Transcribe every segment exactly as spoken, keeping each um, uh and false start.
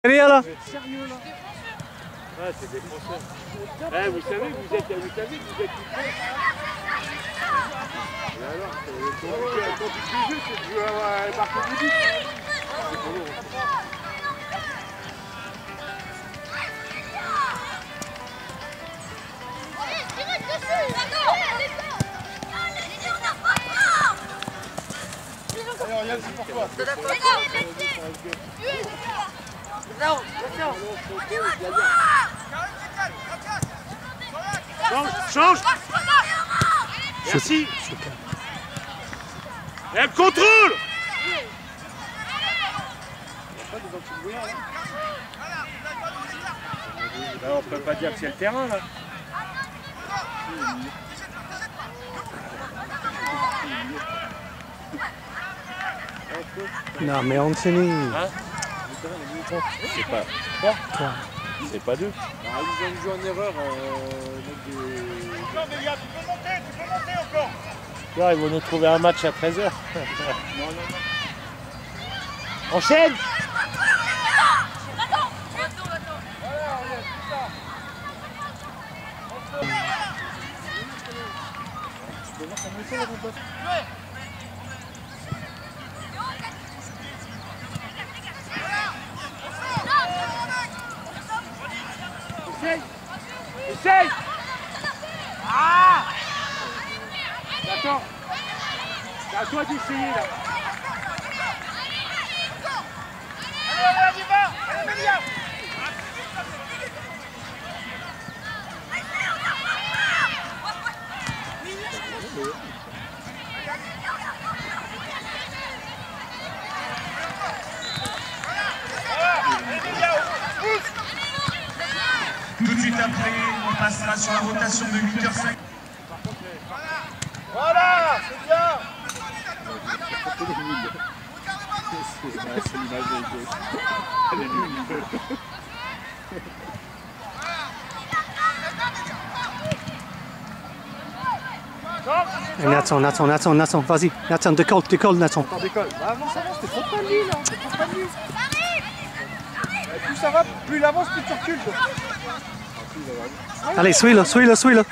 Derrière là. Sérieux là. Ah, c'est des Français. Eh, vous savez, vous êtes, vous savez, vous êtes et alors, ton but du jeu, c'est de jouer à marquer du but. C'est pour nous. Allez, regarde, c'est pour toi. Change, change. Merci. Et contrôle. Là, on peut pas dire que c'est le terrain là. Non mais Anthony. Hein? C'est pas trois. C'est pas deux. Ah, ils ont joué en erreur. Euh, des... Non mais gars, tu peux monter, tu peux monter encore. Là, ils vont nous trouver un match à treize heures. Non, non, non. Enchaîne. Tu peux voir comment il fait la remplace. Essaye. Essaye. Ah. Attends. C'est à toi d'essayer là. Allez, allez, on y va. Allez, Mélia. Tout de suite après, on passera sur la rotation de huit heures cinq. Voilà, c'est bien. C'est l'image de gauche. Elle est nulle. Nathan, Nathan, Nathan, Nathan, vas-y. Nathan, décolle, décolle, Nathan. Attends, décolle. Bah, avance, avance, t'es trop pas lui là. T'es trop pas lui. Plus ça va, plus il avance, plus tu recules. Allez, suis-le, suis-le, suis-le.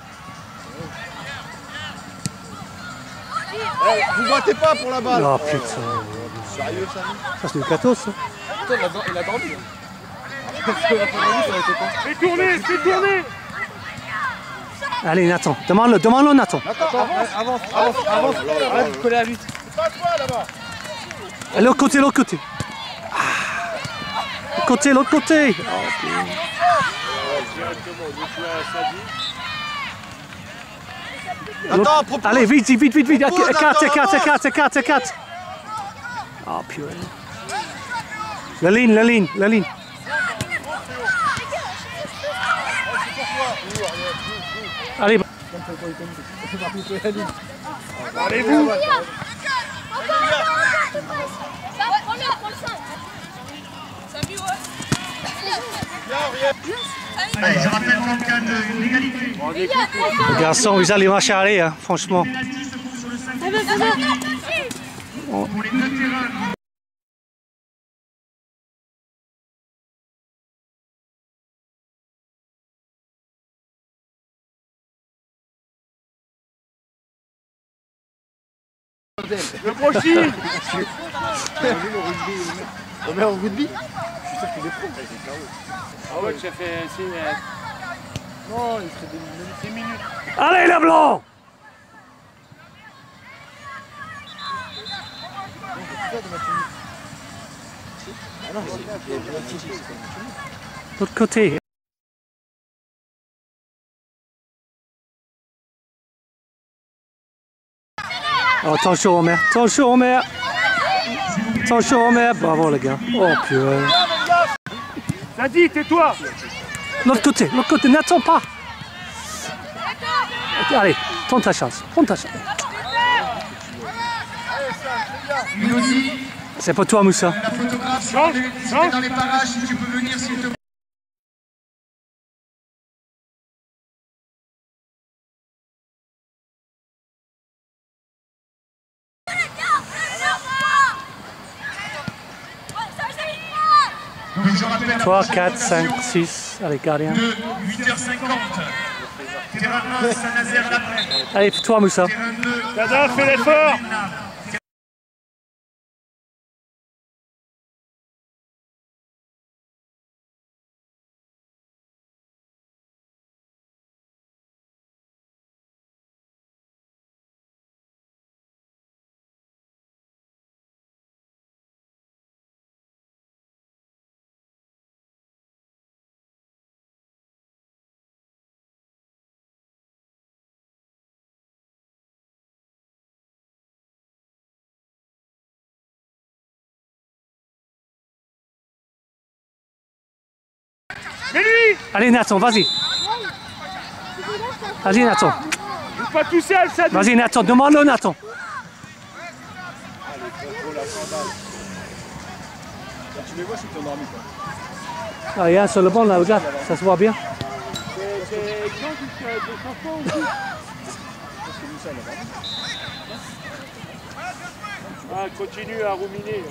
Hey, vous battez pas pour la balle. Oh putain. Sérieux, ça? Ça c'est du catos ça. Putain, il a, il a dormi. Fais tourner, fais tourner. Allez Nathan, demande-le, demande-le Nathan. Attends, avance, avance, avance, avance. Arrête de coller à lui. C'est pas toi là-bas. Et l'autre côté, l'autre côté. Ah. L'autre côté, l'autre côté. Oh, directement, on est à Sadi. Attends, propose. Allez, vite, vite, vite, vite. quatre, quatre, quatre, quatre, quatre. Oh purée. La ligne, la ligne, la ligne. Allez. Allez-vous. Allez, je rappelle qu'en cas de l'égalité, Les garçons, vous allez marcher aller, hein, franchement. le pénalty se trouve sur le cinq. Pour les deux terrains. Le prochain. On met en rugby. Je suis sûr qu'il est pro. Ah ouais, j'ai fait six minutes. Non, il serait des six minutes. Allez, le blanc. L'autre côté. Oh, attention Homer, attention Homer. Attention Homer, bravo les gars. Oh purée. Sadi, tais-toi. L'autre côté, l'autre côté, n'attends pas. Allez, prends ta chance, prends ta chance. C'est pour toi Moussa. La photographe, si tu es dans les parages, si tu peux venir s'il te plaît. rappel à trois, quatre, cinq, six. Allez, gardien. de huit heures cinquante. Terrain un, Saint-Nazaire-Laprès. Allez, toi, Moussa. Terrain deux, Dada, fais l'effort. Mais lui, Allez, Nathan, vas-y. Vas-y, Nathan. joue pas tout seul, ça. Vas-y, Nathan, demande-le, Nathan. Tu les vois, c'est ton dormi, quoi. Ah, il y a un sur le banc, là, regarde. Ça se voit bien. C'est Jean qui fait des chansons aussi. Ah, continue à ruminer.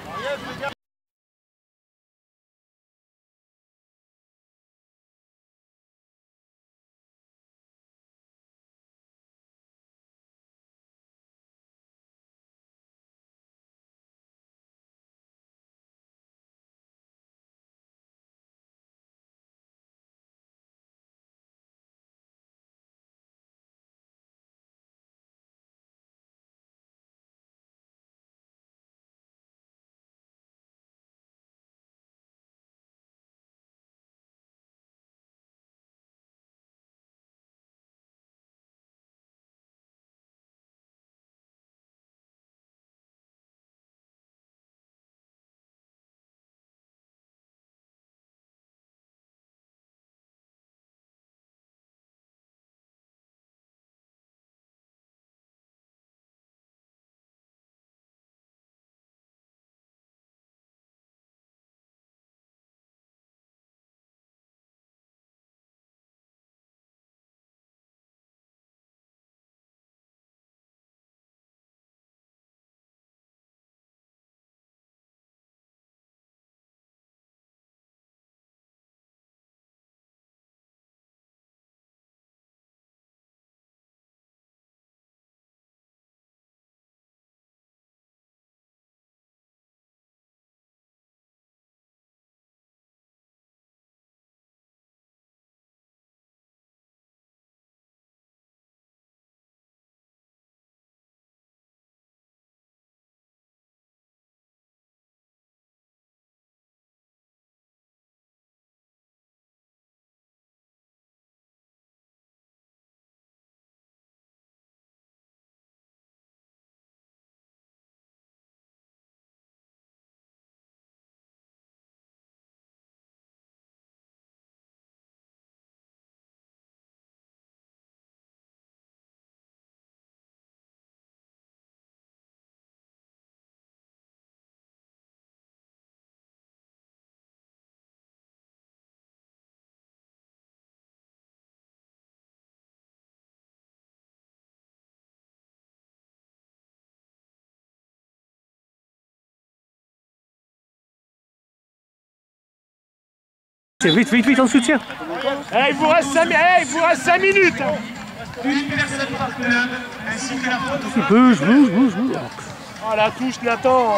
Vite, vite, vite, on soutient. Eh, il vous reste cinq minutes. Hein. Une personne par club, ainsi que la photo. Bouge, bouge, bouge, bouge. Oh, la touche, Nathan.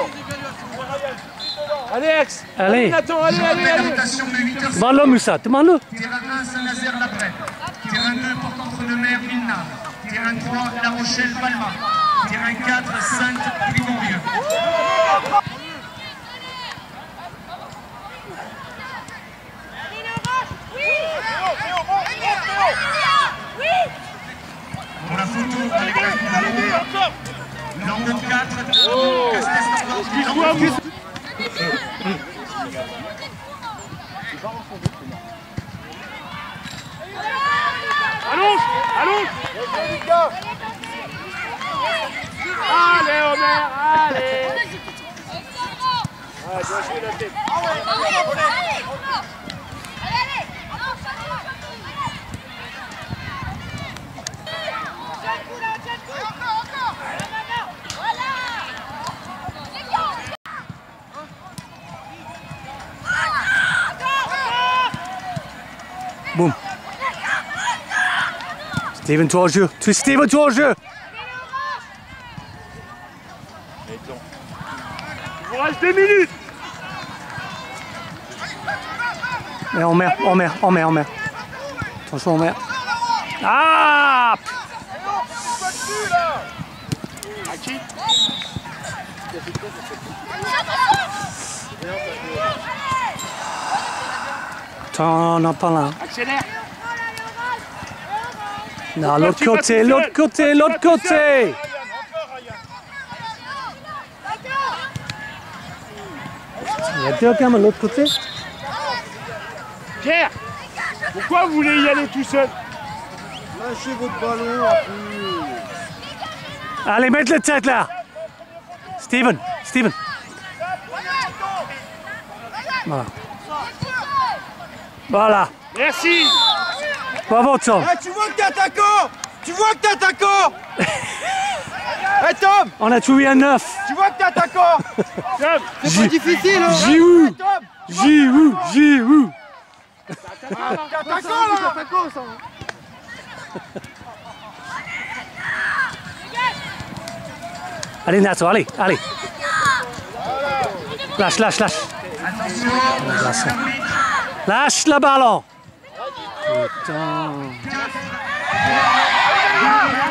Alex. Allez. Nathan, allez, allez, allez. Demande-le, Moussa, demande-le. Terrain un, Saint-Nazaire-Laprès. Terrain deux, Port-entre-le-Mer, Villeneuve. Terrain trois, La Rochelle, Palma. Terrain quatre, Sainte, Puy-Monvieux. Pour la photo avec la Langon quatre, Oh. Castel Allons, allons. Allez, Omer, allez. Ah, dois jouer la tête. Boum. Steven, toi au jeu. Tu Steven, toi au jeu. Il vous reste deux minutes. Et on met, on met, on met, on met. Attention, on met. Ah! Attends, non, pas là. Accélère. Non, l'autre côté, l'autre côté, l'autre côté. Il y a deux gamins de l'autre côté. Pierre, pourquoi vous voulez y aller tout seul? Lâchez votre ballon un peu. Allez, mettre la tête là. Steven, Steven. Voilà. Voilà. Merci. Bravo, Tom. Ah, tu vois que t'es attaquant. Tu vois que t'es attaquant. Hey Tom, On a tué un neuf. tu vois que t'es attaquant. Tom, C'est pas difficile, hein. Giroud. Tom, Giroud, Giroud. t'es attaquant là. Attaquant, ça. Allez, Nato, allez, allez. Lâche, lâche, lâche. Attention, Lâche le ballon. Putain.